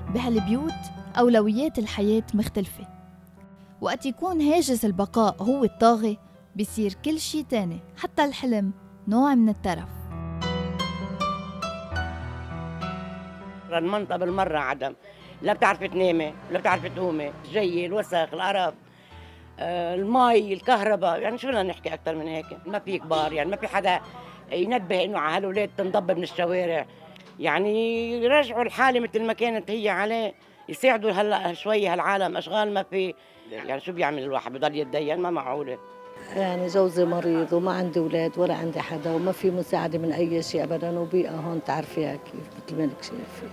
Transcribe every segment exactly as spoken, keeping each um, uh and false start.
بهالبيوت أولويات الحياة مختلفة، وقت يكون هاجس البقاء هو الطاغي بيصير كل شي تاني حتى الحلم نوع من الترف. المنطقة بالمرة عدم، لا بتعرفي تنامي لا بتعرفي تقومي، الجي الوسخ القرف، آه المي الكهرباء، يعني شو بدنا نحكي أكثر من هيك؟ ما في كبار، يعني ما في حدا ينبه إنه على هالولاد تنضب من الشوارع، يعني يرجعوا الحالة مثل ما كانت هي عليه، يساعدوا هلا شوي هالعالم، أشغال ما في، يعني شو بيعمل الواحد بضل يتدين؟ ما معقولة. يعني جوزي مريض وما عندي أولاد ولا عندي حدا وما في مساعدة من أي شيء أبدا، وبيئة هون تعرفيها كيف مثل ما انك شايفة.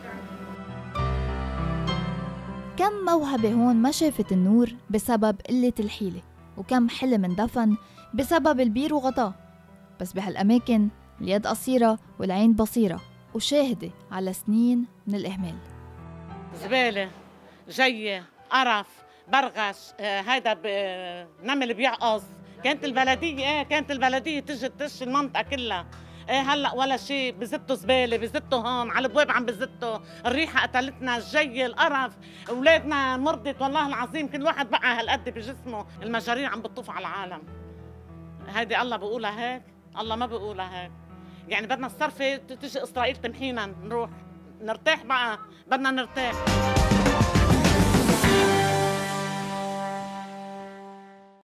كم موهبة هون ما شافت النور بسبب قلة الحيلة، وكم حلم اندفن بسبب البير وغطاه. بس بهالأماكن اليد قصيرة والعين بصيرة وشاهدة على سنين من الإهمال. زبالة، جية، قرف، برغش، آه هيدا نمل بيعقص. كانت البلدية ايه كانت البلدية تجي تش المنطقة كلها. ايه هلا ولا شيء، بزتوا زبالة، بزتوا هون على البواب عم بزتوا، الريحة قتلتنا، الجي، القرف، اولادنا مرضت والله العظيم، كل واحد بقى هالقد بجسمه، المجارين عم بتطوف على العالم. هيدي الله بقولها هيك؟ الله ما بقولها هيك. يعني بدنا الصرفة تجي إسرائيل تمحينا نروح نرتاح بقى، بدنا نرتاح.